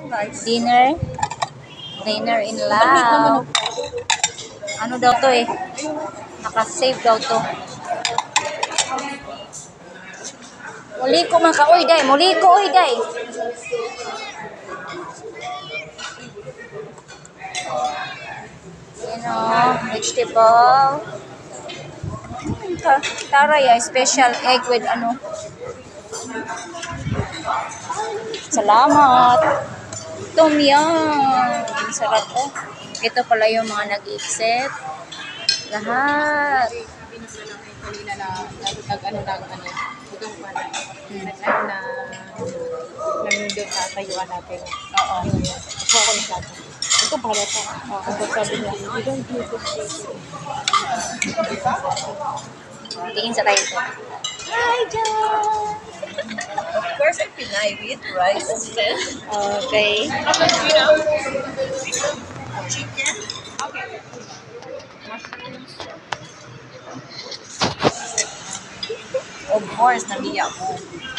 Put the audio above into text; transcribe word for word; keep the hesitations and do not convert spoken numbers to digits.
Rice. Dinner. Dinner in Laos. Ano daw to eh? Naka-save daw to. Muli ko man ka. Uy, day. Muli ko, uy, day. You know, vegetable. Taray ay special egg with ano. Salamat. Tom yum. Sarap to. Ito pala yung mga nag-exit. Lahat. Kanina na nag-ano lang ano. Itong pala. Nag-ano na nandun sa tayuan natin. Oo. Ako ako nagsabi. Ito pala pa. Ako sabi niya, you don't need to say Tingin sa tayo ito. hi, John! Of course, I'm Pinay with rice instead. Okay. Chicken? Okay. Of course, namiya ko.